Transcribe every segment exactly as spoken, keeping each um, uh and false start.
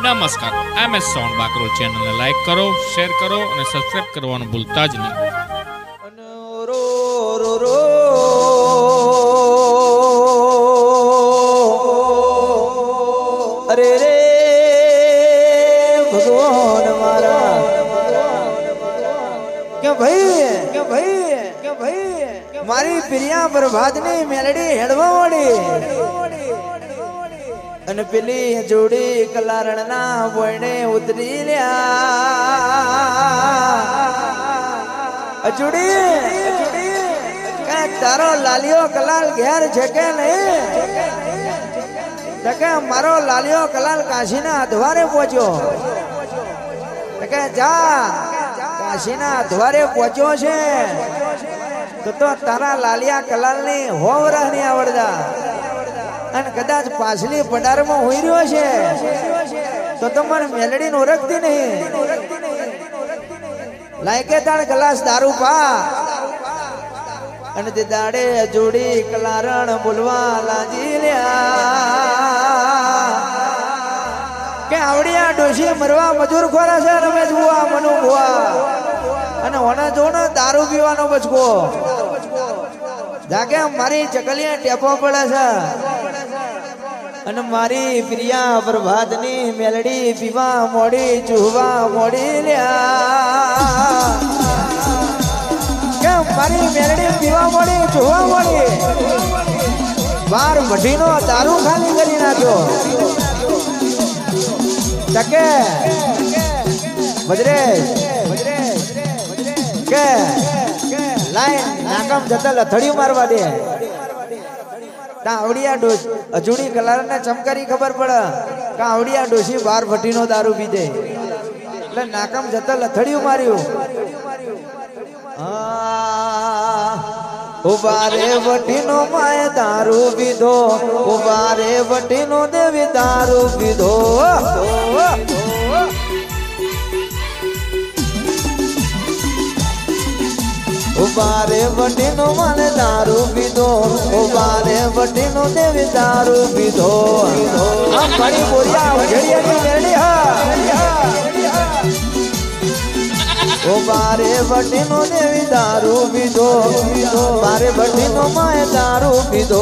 નમસ્કાર M S sound Bakrol ચેનલને like કરો, શેર કરો અને સબસ્ક્રાઇબ કરવાનું ભૂલતા જ નહીં. અરે રે ભગવાન મારા કે ભાઈ કે ભાઈ કે ભાઈ મારી પ્રિયા બરબાદની મેલડી હેડવા વળી અને પેલી જોડી કલારણના બોયણે ઉતરી લ્યા જોડી કે તારો લાલિયો કલાલ ઘેર છે કે નહીં? કે મારો લાલિયો કલાલ કાશીના દ્વારે પહોંચ્યો. કે જા કાશીના દ્વારે પહોંચ્યો છે તો તો તારા લાલિયા કલાલની હોવરા ની આવડતા અને કદાચ પાછલી પડારમાં હોઈ રહ્યો છે તો તમારે મેલડી નો ઓળખતી નહીં. લાયકે તાણ ગ્લાસ દારૂ પા અને તે દાડે જોડી કલારણ બોલવા લાગી લ્યા કે આવડિયા ડોશી મરવા મજૂર ખોરા છે રમેશ બુઆ મનુ બુઆ અને ઓના જોનો દારૂ પીવાનો બચકો જાગે મારી ચકલીએ ટેપો પડે છે અને મારી પ્રિયા પ્રભાતની મેલડી પીવા મોડી ચૂહવા મોડી લ્યા કે મારી મેલડી પીવા મોડી ચૂહવા મોડી બાર વઢીનો દારૂ ખાલી કરી નાખ્યો. ટકે વજરેશ કે લાઈન નાકમ જતા લથડિયું મારવા દે તા આવડિયા ડોસ અજુડી કલારને ચમકારી ખબર પડે કે આવડિયા ડોસી બાર ભટ્ટીનો દારૂ પી દે એટલે નાકમ જતા લથડિયું માર્યું. ઉબારે વટીનો માય દારૂ પીધો, ઉબારે વટીનો દેવી દારૂ પીધો. ઉબારે વટીનો માને દારૂ પીધો, ઉબારે વટીનો દેવી દારૂ પીધો. આ ફરી બોલ્યા ઉજળિયાની મેરડી હા ઉબારે વટીનો દેવી દારૂ પીધો, ઉબારે વટીનો માએ દારૂ પીધો.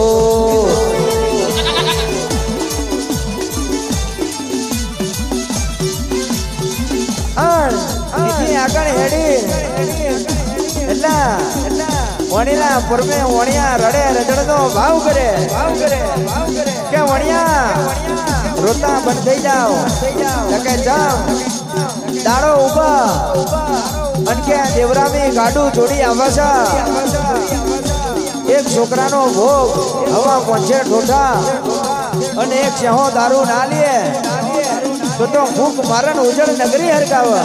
આગળ હેડી એટલા વણીલા પરમે વણિયા રડે રજડનો ભાવ કરે ભાવ કરે કે વણિયા રોતા બંધ થઈ જાઓ કે જામ દાડો ઉભા અનકે દેવરામી ગાડું જોડી આવશા એક છોકરાનો ભોગ હવા પહોંચે ઠોઠા અને એક શહો દારૂ ના લે તો તો ભૂખ મારણ ઉજળ નગરી હરકાવા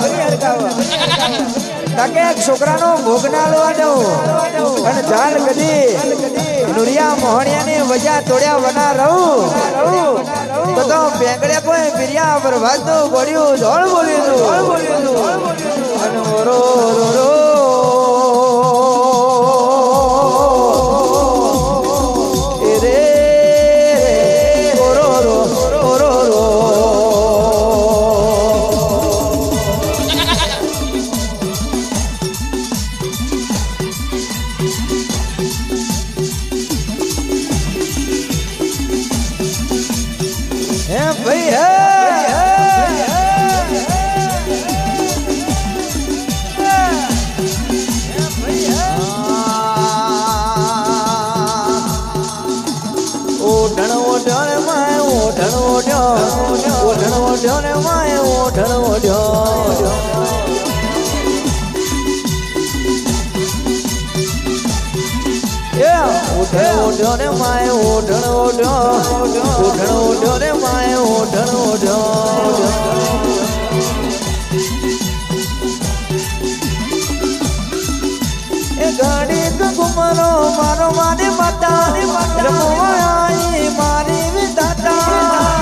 તાકે એક છોકરાનો ભોગ ના લેવા દઉં અને જાણ કદી નુરિયા મોહણિયાની વજા તોડ્યા વના રહું તો તો બેંગડે કોઈ પ્રિયા બરબાદ નું ગોળ્યું જોળ બોલ્યું અને રો રો રો ઓઢણ માય ઓઢણ ઓઢો ઓઢણ ઓઢો રે માય ઓઢણ ઓઢો એ ગાડી કુમરો મારો મારી માતા રમવાઈ મારી વિધાતા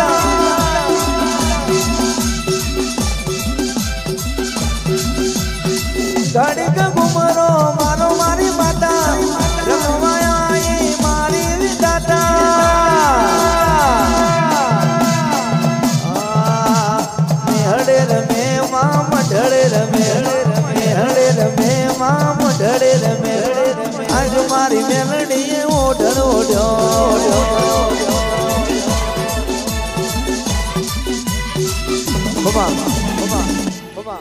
ગાડી કુમરો મારો મારી માતા રમવાઈ મારી વિધાતા મેલડીએ ઓઢણ ઓઢ્યો બાબા બાબા બાબા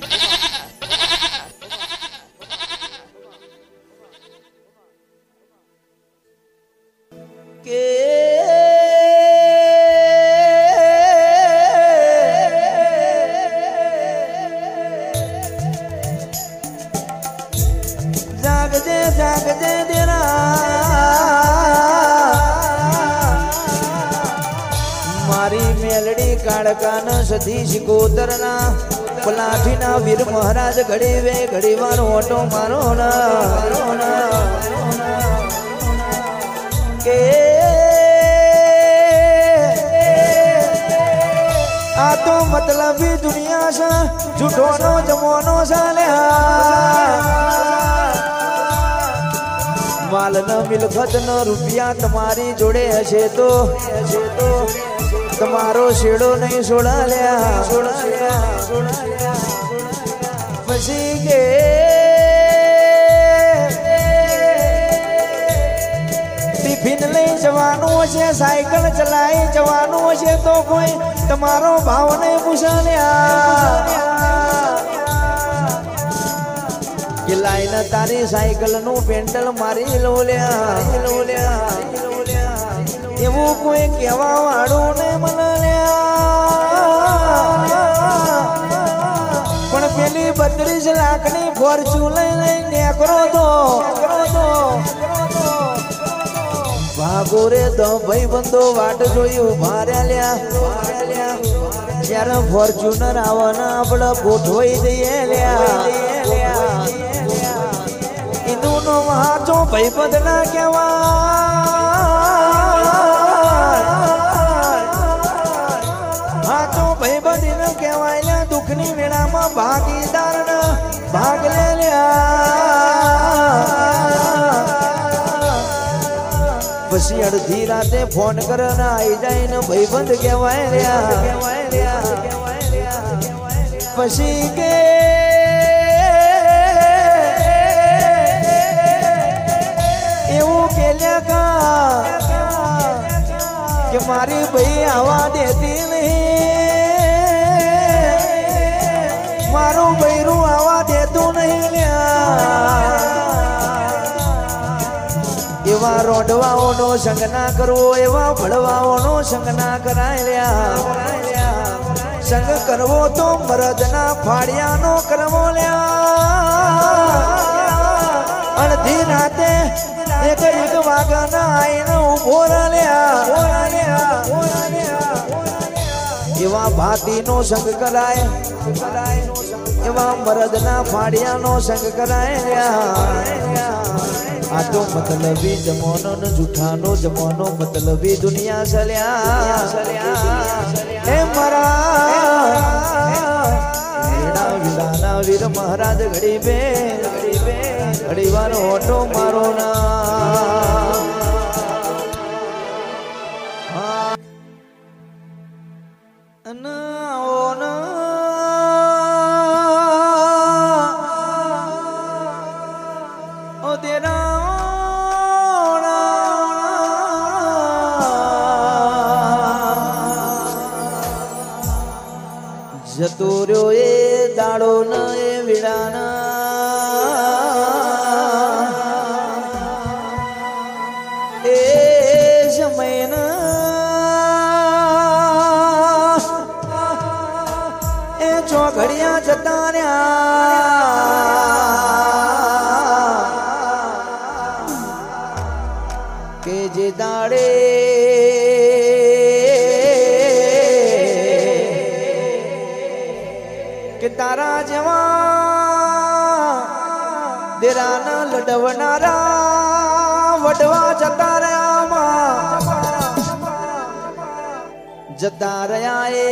કે જાગજે જાગજે દેરા મારી મેલડી કાળકાન સધી શિકોતરના પલાઠીના વીર મહારાજ ઘડી વે ઘડી વાર ઓટો મારો ના કે આ તો મતલબી દુનિયા છે જૂઠોનો જમવાનો ચાલ્યા માલ ન મિલકત ન રૂપિયા તમારી જોડે હશે તો હશે તો તમારો શેડો નહીં છોડાલ્યા છોડાલ્યા પછી કે ટિફિન લઈ જવાનું હશે સાયકલ ચલાવી જવાનું હશે તો કોઈ તમારો ભાવ નહીં પૂછાલ્યા કે લાઈન તારી સાયકલ નું પેન્ડલ મારી લો લ્યા એવું કોઈ કહેવા વાળું ને મનાલ્યા પણ પેલી બત્રીસ લાખ ની ફોર્ચ્યુન લઈને નેકરો તો ભાગો રે તો ભાઈ બંધો વાટ જોયું ભાર્યા લ્યા જ્યારે ફોર્ચ્યુનર આવવાના આપણે ગોઠવાઈ જઈએ લ્યા નો હાચો ભાઈ બદલા કેવાય હાચો ભાઈ બધી ન કેવાય દુઃખની વેળામાં ભાગીદાર ન ભાગ લે પછી અડધી રાતે ફોન કરે ને આવી જાય ને ભાઈ બંધ કેવાય રહ્યા પછી કે કે મારી ભાઈ આવા દેતી નહીં મારું બૈરું આવા દેતું નહીં એવા રોડવાઓનો સંગ ના કરવો એવા ભળવાઓનો સંગ ના કરાય સંગ કરવો તો મરદના ફાળિયાનો કરવો લ્યા અડધી રાતે એક એક વાગના આઈને ઉભો રહ્યા એવા ભાતીનો સંગ કરાય એવા મરદના ફાડિયાનો સંગ કરાય આ તો મતલબી જમાનો ને જૂઠાનો જમાનો મતલબી દુનિયા ચલ્યા હે મારા વિલાના વીર મહારાજ ઘડી બે ઘડી બે ઘડી વાર ઓટો મારો ના જતો રહ્યો એ દાડો ન એ વિડાના એ સમયના એ ચોઘડિયા જતા રહ્યા કે જે દાડે કે તારા જેવા દેરાના લડવનારા વડવા જતા રહ્યા જતા રહ્યા એ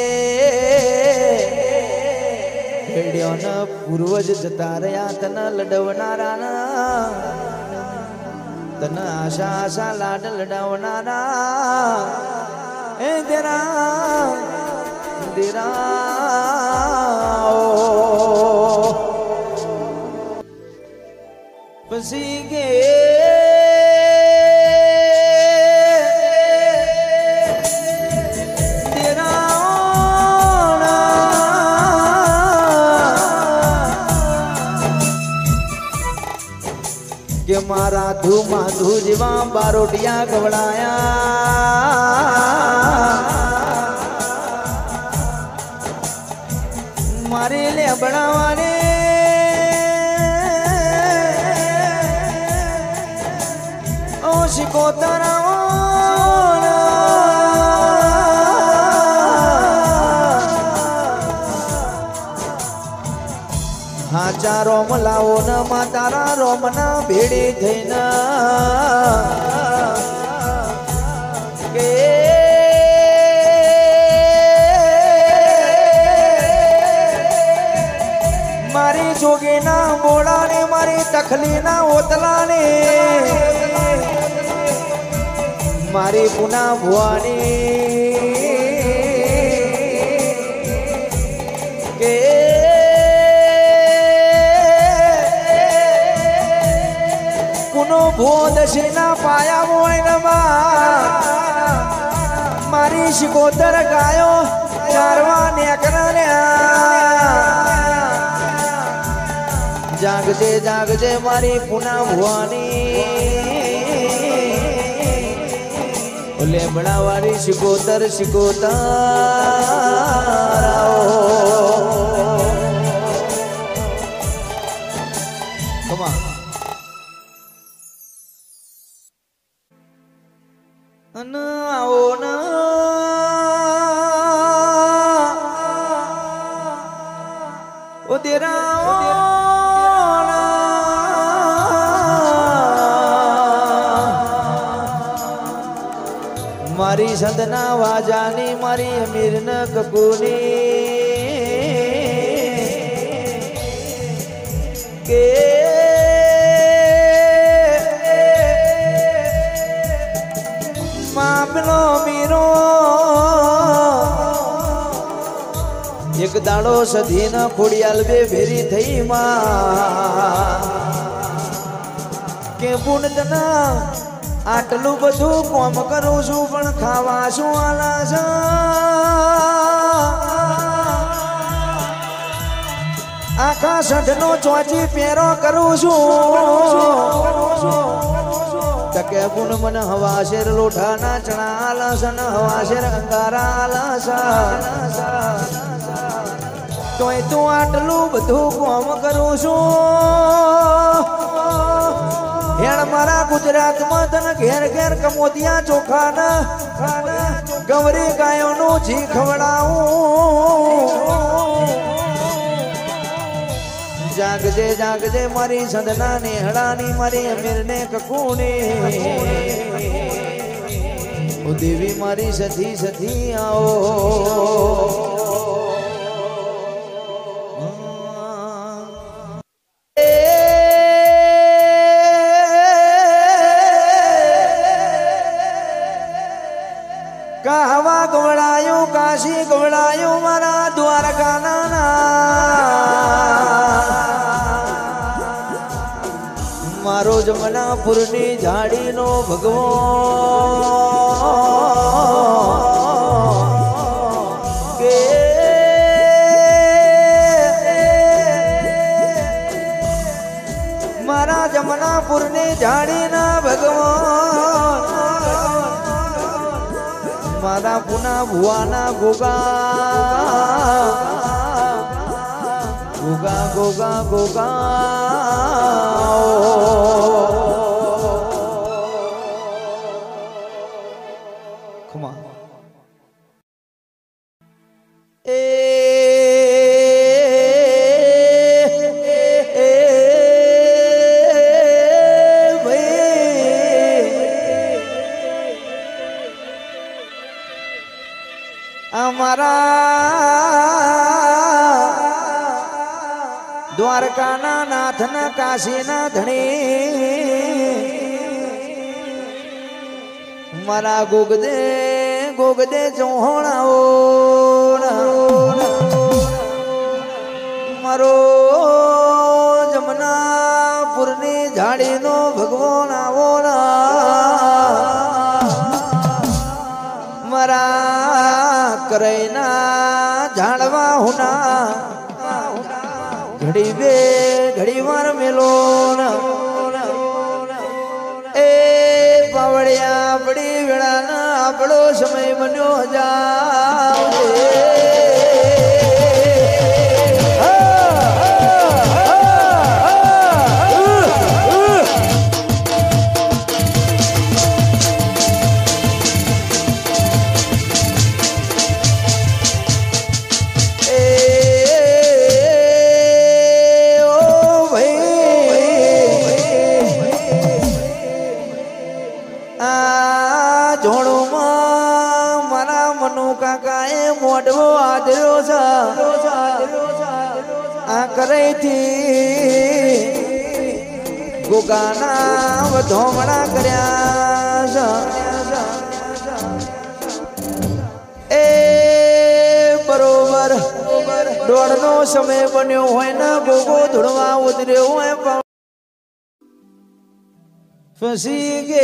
ભેડ્યોના પૂર્વજ જતા રહ્યા તને લડવનારા તને આશા આશા લાડ લડાવનારા એ દેરા દેરા પછી કે तू माधु जीवा बारोटिया गवड़ाया मारे ले बढ़ावाने ओ शिकोतरा हाचा रोम लावो न मातारा रोम न भेड़ी थईन के मारी जोगी ना बोड़ा ने मारी तखली ना ओतला ने मारी पुना भुआनी के भो दशिना पाया मोइनमा मारी शिकोतर गायो चारवा नेकरने जागजे जागजे मारी पुना भुआनी ओले बड़ा वाली शिकोतर शिकोतर कमा न आओ न ओ तेरा मारी संदना वाजानी मारी अमीर न कपूनी के मापनो मीरो एक दाड़ो सधी न खोड़ियाल बे भेरी थई मां के पुणतना आटलू बधु कोम करू छू पण खावा छू आला छ आखा सठनो चोची पेरो करू छू तके पुन मन हवा शेर लोठा ना चना आलसन हवा शेर अंगारा आलसा तोय तू आटलू बधु कोम करू छू हेण मारा गुजरात में तन घेर घेर कमोदिया चोखा न गवरी गायों नु जी खवड़ाऊं जागजे जागजे मारी संदना ने हड़ानी मारी अमीर ने ककूनी ओ देवी मारी सधी सधी आओ कहवा गवड़ायो काशी गवड़ायो मारा द्वारका नाना मारो जमनापुर नी झाड़ी नो भगवान के मारा जमनापुर नी झाड़ी ना भगवान मारा पुना भुआना गोगा गोगा गोगा गोगा खमा ए हमारा द्वारका ना नाथ ना काशी ना धनी मारा गोगदे गोगदे चौहाणाओ मारो जमनापुर नी झाड़ी नो भगवान आवो ना मारा करैना झाड़वा हुना घड़ी बे घड़ी मार मेलो ए पावड़िया बड़ी वेड़ा ना आपड़ो समय बन्यो जाओ मोडवो आदरो आ करे थी गुगाना धोमड़ा करया ए बरोबर दौड़नो समय बन्यो होय ना गोगो धुड़वा उतर्यो है फसी गे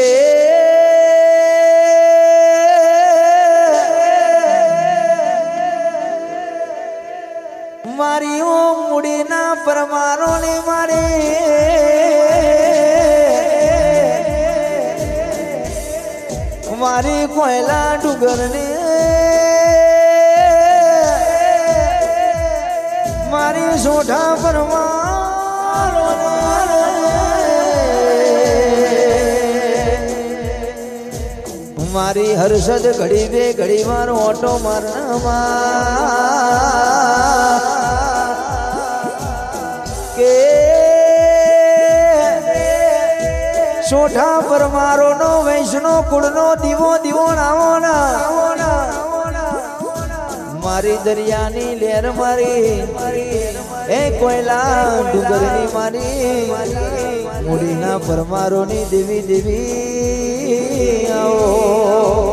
मारी ओ मुड़ी ना परमारो ने मारे मारी कोयला डुगर ने मारी सोठा परमारो मारी हर्षद घड़ी दे घड़ी मारो ऑटो मारना मार के सोठा परमारो नो वैष्णो कुड़नो दीवो दीवो नावो ना मारी दरियानी लेर मारी ए कोयला डुगरनी मारी मुड़ी ना परमारो नी देवी देवी आओ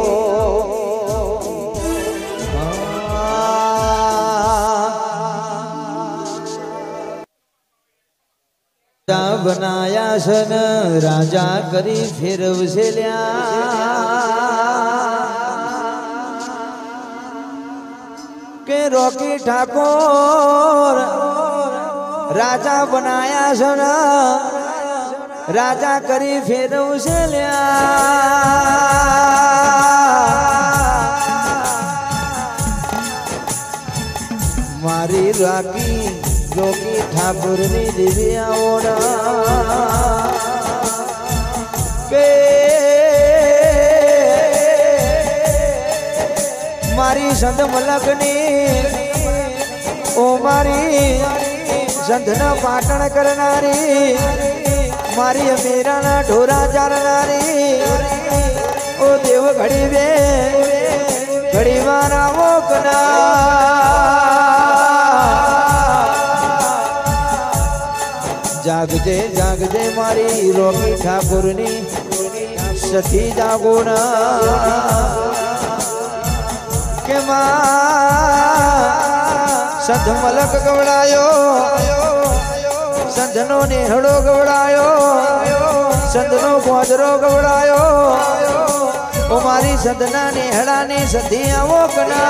बनाया सन राजा करी फिर उसे लिया के रोकी ठाकुर राजा बनाया सन राजा करी फिर उसे लिया मारी राकी जोगी ठाकुर ने दिव्या ओना के मारी संत मलकनी ओ मारी संतना पाटण करनारी मारी अमीरा ना ढोरा चारनारी ओ देव घड़ी वे घड़ी मारा वो कना जागजे जागजे मारी रोकी ठाकुरनी सती जागो ना के मां संत मलक गवड़ायो संतनो ने हड़ो गवड़ायो संतनो गोदरो गवड़ायो ओ मारी संतना ने हड़ा ने सतिया वो कना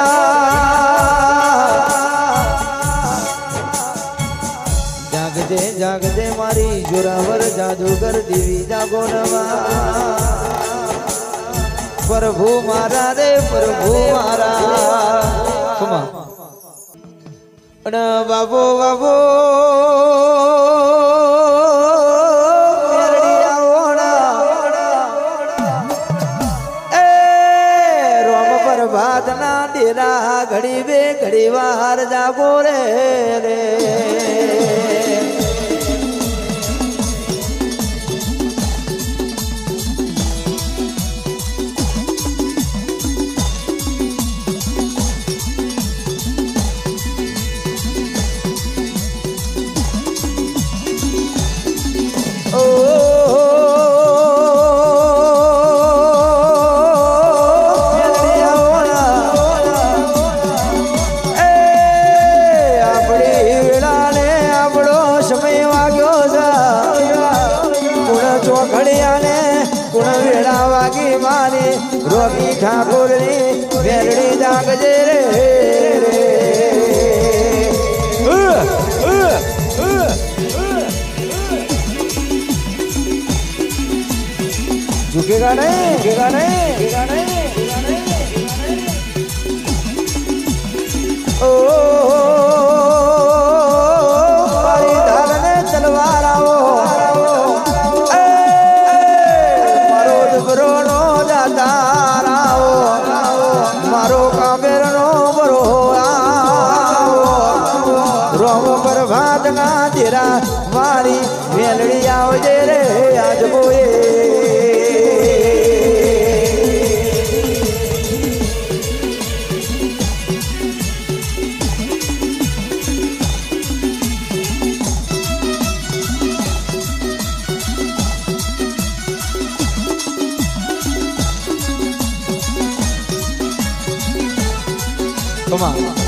जागजे जागजे मारी जोरावर जादूगर देवी जागो नवा प्रभु मारा रे प्रभु मारा कमा अना बाबो बाबो मेरडिया ओना ए रोम प्रभात ना डेरा घड़ी वे घड़ी बाहर जागो रे रे रोकी ठाकुर रे वेरड़ी जागजे रे गिगा नहीं गिगा नहीं गिगा नहीं ओ मारी ढाल ने तलवार आओ मारो दुबरो नो जाता आओ मारो काबेर नो बरो रोम पर भात ना तेरा मारी मेलड़ी आओ जे रे आज बोए Come on.